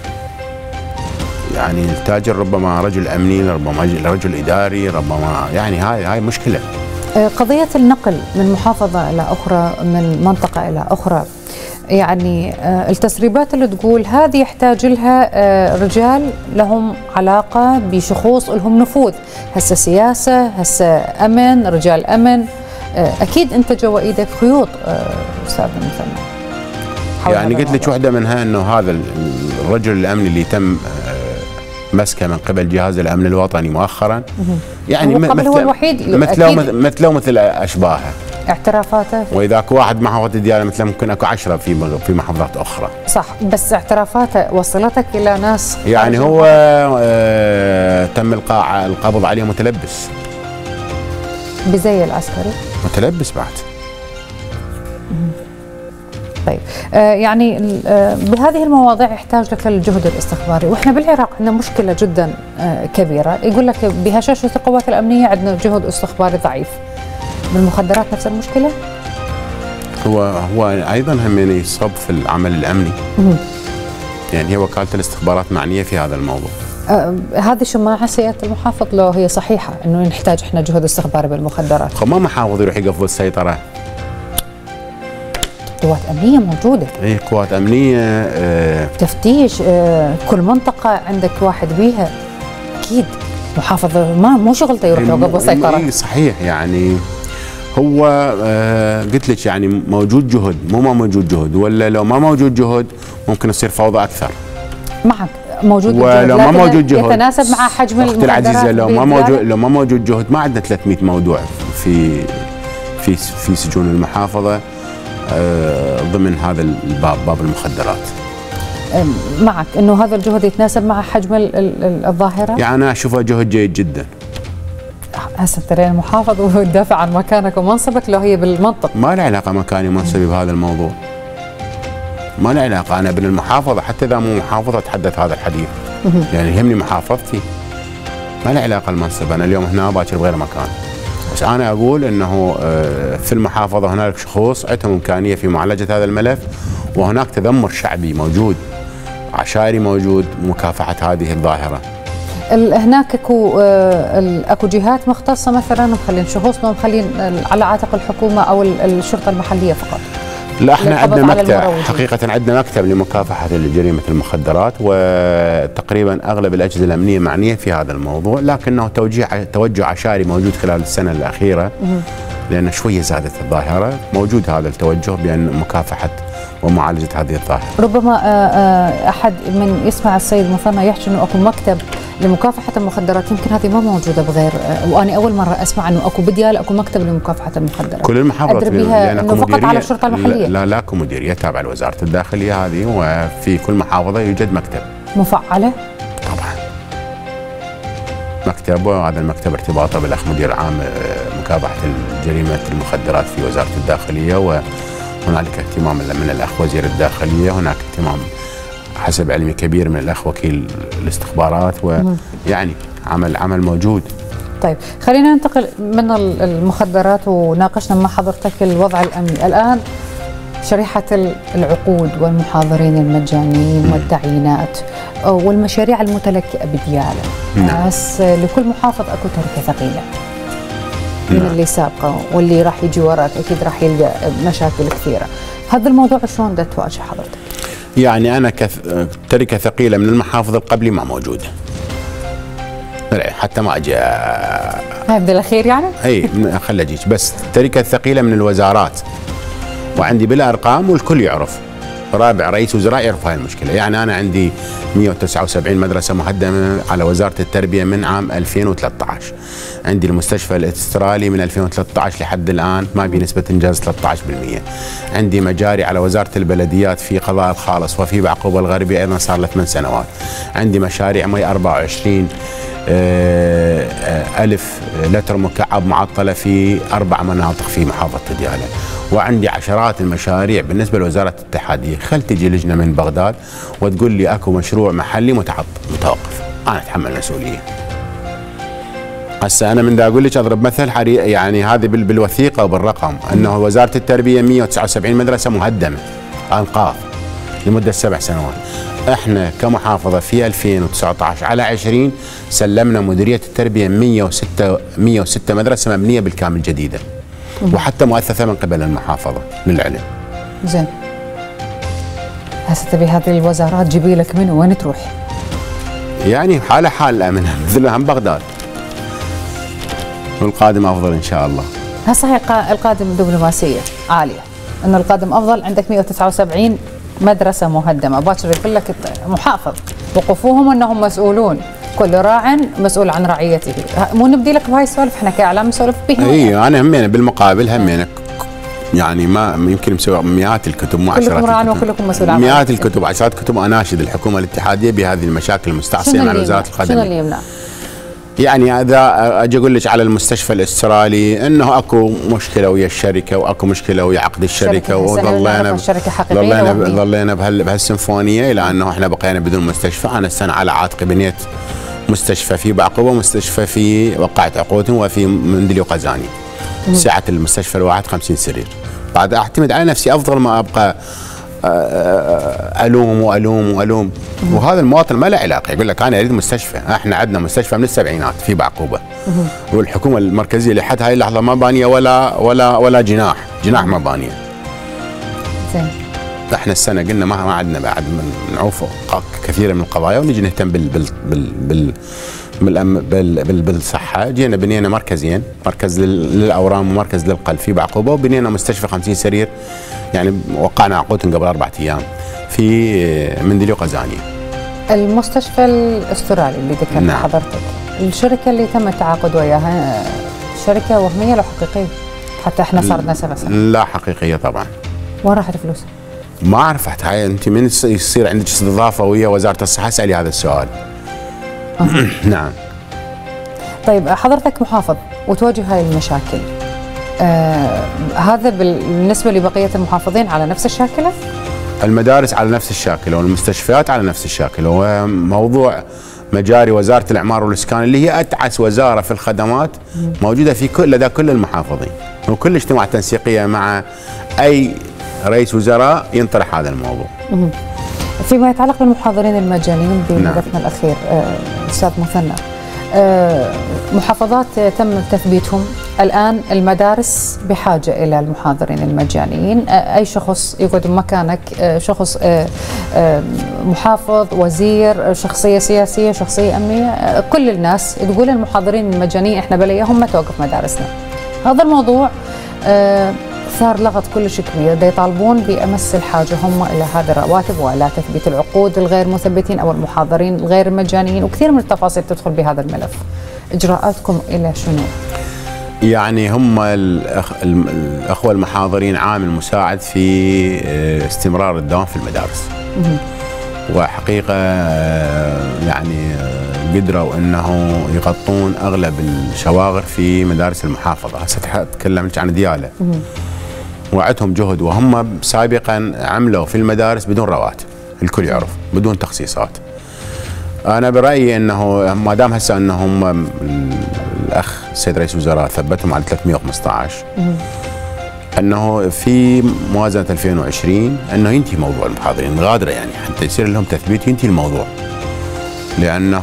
يعني التاجر ربما رجل امني، ربما رجل اداري، ربما يعني هاي هاي مشكله. قضيه النقل من محافظه الى اخرى، من منطقه الى اخرى، يعني التسريبات اللي تقول هذه يحتاج لها رجال لهم علاقه بشخوص لهم نفوذ، هسه سياسه، هسه امن، رجال امن، اكيد انت جوا ايدك خيوط استاذ مثلا. يعني قلت لك واحده منها انه هذا الرجل الامني اللي تم مسكه من قبل جهاز الامن الوطني مؤخرا، يعني هو قبل هو الوحيد مثله مثله مثل اشباهه، اعترافاته، واذا اكو واحد محافظه دياله مثله ممكن اكو عشرة في في محافظات اخرى. صح، بس اعترافاته وصلتك الى ناس يعني هو آه تم القاء القبض عليه متلبس بزي العسكري، متلبس بعد. طيب آه يعني آه بهذه المواضيع يحتاج لك الجهد الاستخباري، واحنا بالعراق عندنا مشكله جدا آه كبيره، يقول لك بهشاشه القوات الامنيه عندنا جهد استخباري ضعيف. بالمخدرات نفس المشكله؟ هو هو ايضا هم يصب في العمل الامني. مم. يعني هي وكاله الاستخبارات معنيه في هذا الموضوع. آه هذه شماعه سياده المحافظ لو هي صحيحه انه نحتاج احنا جهد استخباري بالمخدرات. ما محافظ يروح يقفل السيطره. قوات امنيه موجوده. اي قوات امنيه آه تفتيش، آه كل منطقه عندك واحد بيها، اكيد محافظ ما مو شغلته يروح يوقف السيطره. اي صحيح، يعني هو آه قلت لك يعني موجود جهد، مو ما موجود جهد، ولا لو ما موجود جهد ممكن يصير فوضى اكثر. معك موجود جهد، ولو ما موجود جهد يتناسب مع حجم المخدرات. العزيزه لو ما موجود لو ما موجود جهد ما عندنا ثلاثمئة موضوع في في في سجون المحافظه آه ضمن هذا الباب، باب المخدرات. معك انه هذا الجهد يتناسب مع حجم الظاهره؟ يعني انا اشوفه جهد جيد جدا. هسه ترى المحافظ وتدافع عن مكانك ومنصبك لو هي بالمنطق. ما له علاقه مكاني ومنصبي بهذا الموضوع. ما له علاقه، انا ابن المحافظه حتى اذا مو محافظه اتحدث هذا الحديث. يعني يهمني محافظتي. ما له علاقه المنصب، انا اليوم هنا باكر بغير مكان. بس انا اقول انه في المحافظه هنالك شخوص عندهم امكانيه في معالجه هذا الملف، وهناك تذمر شعبي موجود، عشائري موجود، مكافحه هذه الظاهره. هناك اكو اكو جهات مختصه مثلا مخلين شخوصنا مخلين على عاتق الحكومه او الشرطه المحليه فقط؟ لا احنا عندنا مكتب، حقيقه عندنا مكتب لمكافحه جريمه المخدرات، وتقريبا اغلب الاجهزه الامنيه معنيه في هذا الموضوع، لكنه توجيه توجه عشائري موجود خلال السنه الاخيره لان شويه زادت الظاهره، موجود هذا التوجه بان مكافحه ومعالجه هذه الظاهره. ربما احد من يسمع السيد مثنى يحكي انه اكو مكتب لمكافحه المخدرات، يمكن هذه ما موجوده بغير، وانا اول مره اسمع انه اكو بديال اكو مكتب لمكافحه المخدرات. كل المحافظات ادري بها انه فقط على الشرطه المحليه. لا لا اكو مديريه تابعه لوزاره الداخليه هذه، وفي كل محافظه يوجد مكتب. مفعله؟ طبعا. مكتب، وهذا المكتب ارتباطه بالاخ مدير عام مكافحه جريمه المخدرات في وزاره الداخليه، وهنالك اهتمام من الاخ وزير الداخليه، هناك اهتمام حسب علمي كبير من الاخ وكيل الاستخبارات، ويعني عمل عمل موجود. طيب خلينا ننتقل من المخدرات، وناقشنا مع حضرتك الوضع الامني. الان شريحه العقود والمحاضرين المجانيين والتعيينات والمشاريع المتلكئه بدياله، نعم. بس لكل محافظ اكو تركه ثقيله من نعم. اللي سابقه، واللي راح يجي وراك اكيد راح يلقى مشاكل كثيره. هذا الموضوع شلون دا تواجه حضرتك؟ يعني انا كث... تركه ثقيله من المحافظ القبلي ما موجوده. حتى ما اجي هاي بالاخير يعني؟ اي خل اجيك، بس تركه ثقيله من الوزارات، وعندي بالارقام والكل يعرف. رابع رئيس وزراء يعرف هاي المشكله. يعني انا عندي مئة وتسعة وسبعين مدرسه مهدمه على وزاره التربيه من عام ألفين وثلاثة عشر. عندي المستشفى الاسترالي من ألفين وثلاثة عشر لحد الان ما بنسبه انجاز ثلاثة عشر بالمئة. عندي مجاري على وزاره البلديات في قضاء الخالص وفي بعقوبه الغربي ايضا صار له ثمان سنوات. عندي مشاريع مي أربعة وعشرين ألف لتر مكعب معطلة في أربع مناطق في محافظة ديالى. وعندي عشرات المشاريع بالنسبة لوزارة الاتحادية. خل تجي لجنة من بغداد وتقول لي أكو مشروع محلي متوقف، أنا أتحمل المسؤولية. هسه أنا من دا أقول لك أضرب مثل حريق، يعني هذه بالوثيقة وبالرقم، أنه وزارة التربية مئة وتسعة وسبعين مدرسة مهدمة أنقاض لمدة سبع سنوات. احنا كمحافظه في ألفين وتسعة عشر على عشرين سلمنا مديريه التربيه مئة وستة مئة وستة مدرسه مبنيه بالكامل جديده وحتى مؤسسه من قبل المحافظه للعلم. زين. هسه تبي هذه الوزارات تجيبي لك من وين تروح؟ يعني حاله حال منها مثل هم بغداد. والقادم افضل ان شاء الله. هسه هي القادم دبلوماسيه عاليه، انه القادم افضل. عندك مئة وتسعة وسبعين مدرسة مهدمة، باكر يقول لك محافظ وقفوهم انهم مسؤولون، كل راع مسؤول عن رعيته. مو نبدي لك بهاي السوالف، احنا كاعلام نسولف بها. اي انا همينه بالمقابل همينه يعني ما يمكن مسوي مئات الكتب مو عشرات كلكم راع وكلكم مسؤول عن مئات الكتب عشرات الكتب. اناشد الحكومه الاتحاديه بهذه المشاكل المستعصيه مع وزاره الخدمه. شنو اللي يمنع؟ يعني اذا اجي اقول لك على المستشفى الاسترالي انه اكو مشكله ويا الشركه واكو مشكله ويا عقد الشركه وظلينا الشركه حقيقيه ظلينا ظلينا بهالسيمفونيه الى انه احنا بقينا بدون مستشفى. انا السنه على عاتقي بنيت مستشفى في بعقوبه ومستشفى في وقعت عقود وفي مندلي وقزاني. سعه المستشفى الواحد خمسين سرير. بعد اعتمد على نفسي افضل ما ابقى الوم والوم والوم. وهذا المواطن ما له علاقه، يقول لك انا اريد مستشفى. احنا عندنا مستشفى من السبعينات في بعقوبه والحكومه المركزيه لحد هاي اللحظه ما بانيه ولا ولا ولا جناح جناح ما بانيه. زين. احنا السنه قلنا ما ما عندنا بعد نعوف كثير من القضايا ونجي نهتم بال بال بال بال بال بال بالصحه. جينا بنينا مركزين، مركز للاورام ومركز للقلب في بعقوبه، وبنينا مستشفى خمسين سرير. يعني وقعنا عقود قبل اربع ايام في مندلي وقزاني. المستشفى الاسترالي اللي ذكرت نعم. حضرتك، الشركه اللي تم التعاقد وياها شركه وهميه لو حقيقيه؟ حتى احنا صار لنا سبع سنين. لا حقيقيه طبعا. وين راحت الفلوس؟ ما عرفت. هاي انت من يصير عندك استضافه ويا وزاره الصحه اسالي هذا السؤال. أه. نعم. طيب حضرتك محافظ وتواجه هاي المشاكل، آه هذا بالنسبه لبقيه المحافظين على نفس الشاكله؟ المدارس على نفس الشاكله والمستشفيات على نفس الشاكله. وموضوع مجاري وزاره الاعمار والاسكان اللي هي اتعس وزاره في الخدمات موجوده في كل لدى كل المحافظين، وكل اجتماع تنسيقيه مع اي رئيس وزراء ينطرح هذا الموضوع. فيما يتعلق بالمحاضرين المجانيين بهدفنا نعم. الاخير استاذ مثنى، محافظات تم تثبيتهم الآن، المدارس بحاجة إلى المحاضرين المجانيين. أي شخص يقعد بمكانك، شخص محافظ، وزير، شخصية سياسية، شخصية أمنية، كل الناس تقول المحاضرين المجانيين إحنا بليهم ما توقف مدارسنا. هذا الموضوع صار لغط كلش كبير، دا يطالبون بأمس الحاجة هم إلى هذه الرواتب وإلى تثبيت العقود الغير مثبتين أو المحاضرين الغير مجانيين، وكثير من التفاصيل تدخل بهذا الملف. إجراءاتكم إلى شنو؟ يعني هم الأخ الأخوة المحاضرين عامل مساعد في استمرار الدوام في المدارس. وحقيقة يعني قدروا أنه يغطون أغلب الشواغر في مدارس المحافظة. هسه أتكلم عن ديالى. وعدهم جهد، وهم سابقا عملوا في المدارس بدون رواتب، الكل يعرف، بدون تخصيصات. أنا برأيي أنه ما دام هسه أنهم الأخ السيد رئيس الوزراء ثبتهم على ثلاثمئة وخمسة عشر، أنه في موازنة ألفين وعشرين أنه ينتهي موضوع المحاضرين غادرة، يعني حتى يصير لهم تثبيت ينتهي الموضوع، لأنه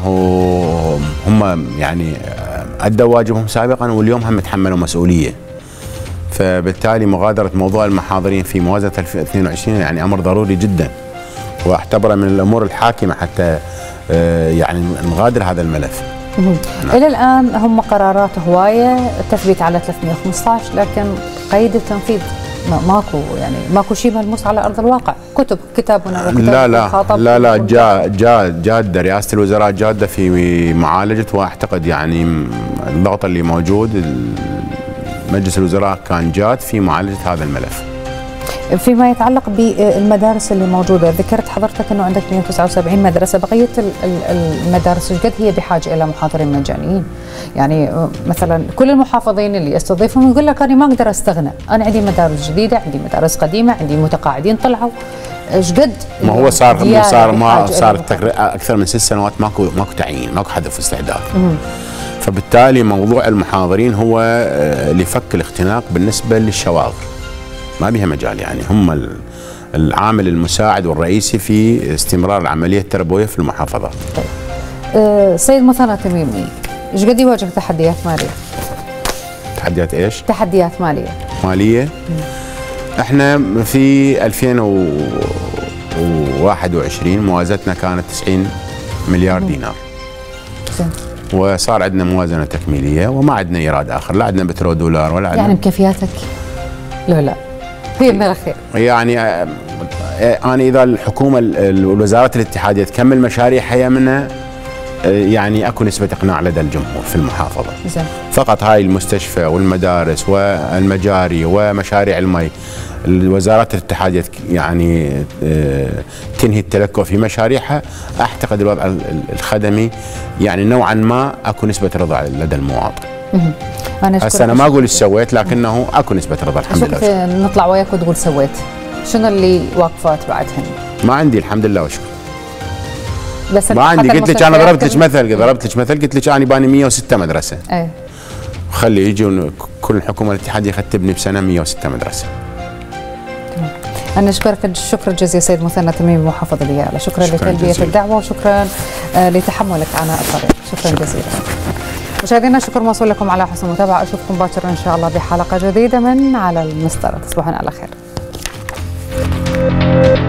هم يعني أدوا واجبهم سابقا واليوم هم يتحملوا مسؤولية. فبالتالي مغادرة موضوع المحاضرين في موازنة اثنين وعشرين يعني أمر ضروري جدا، واعتبره من الأمور الحاكمة حتى يعني نغادر هذا الملف. نعم. إلى الآن هم قرارات هواية، التثبيت على ثلاثمئة وخمسة عشر، لكن قيد التنفيذ ماكو يعني ماكو شيء ملموس على ارض الواقع. كتب كتابنا وكتاب لا لا لا لا جا جا جاده رئاسه الوزراء جاده في معالجه، واعتقد يعني الضغط اللي موجود مجلس الوزراء كان جاد في معالجه هذا الملف. فيما يتعلق بالمدارس اللي موجوده، ذكرت حضرتك انه عندك مئة وتسعة وسبعين مدرسه، بقيه المدارس ايش قد هي بحاجه الى محاضرين مجانيين؟ يعني مثلا كل المحافظين اللي استضيفهم يقول لك انا ما اقدر استغنى، انا عندي مدارس جديده، عندي مدارس قديمه، عندي متقاعدين طلعوا، ايش قد؟ ما هو صار صار ما صار اكثر من ست سنوات ماكو ماكو تعيين، ماكو حذف استحداث. فبالتالي موضوع المحاضرين هو لفك الاختناق بالنسبه للشواغر. ما بها مجال، يعني هم العامل المساعد والرئيسي في استمرار العمليه التربويه في المحافظات. طيب. أه سيد مثنى تميمي، ايش قد يواجه تحديات ماليه؟ تحديات ايش؟ تحديات ماليه. ماليه؟ مم. احنا في ألفين وواحد وعشرين موازنتنا كانت تسعين مليار مم. دينار. زين. وصار عندنا موازنه تكميليه وما عندنا ايراد اخر، لا عندنا بترو دولار ولا عندنا يعني مكفياتك؟ لا لا هي من الخير. يعني انا اذا الحكومه والوزارات الاتحاديه تكمل مشاريعها منها يعني اكو نسبه اقناع لدى الجمهور في المحافظه. زين. فقط هاي المستشفى والمدارس والمجاري ومشاريع المي الوزارات الاتحاديه يعني تنهي التلكؤ في مشاريعها، اعتقد الوضع الخدمي يعني نوعا ما اكو نسبه رضا لدى المواطن. هسه انا ما اقول ايش سويت، لكنه اكو نسبه رضا الحمد لله. نطلع وياك وتقول سويت شنو اللي واقفات بعدهن؟ ما عندي الحمد لله وشكرا. بس ما عندي، قلت لك انا ضربت لك مثل ضربت لك مثل قلت لك انا باني مئة وستة مدرسه. ايه خلي يجون كل الحكومه الاتحاديه خد تبني بسنه مئة وستة مدرسه. أنا أشكرك الشكر الجزيل سيد مثنى تميمي محافظ ديالى، شكرا, شكرا لتلبية الدعوة وشكرا لتحملك عناء الطريق، شكرا, شكرا جزيلا. مشاهدينا الشكر موصول لكم على حسن المتابعة، أشوفكم باكر إن شاء الله بحلقة جديدة من على المسطرة، تصبحون على خير.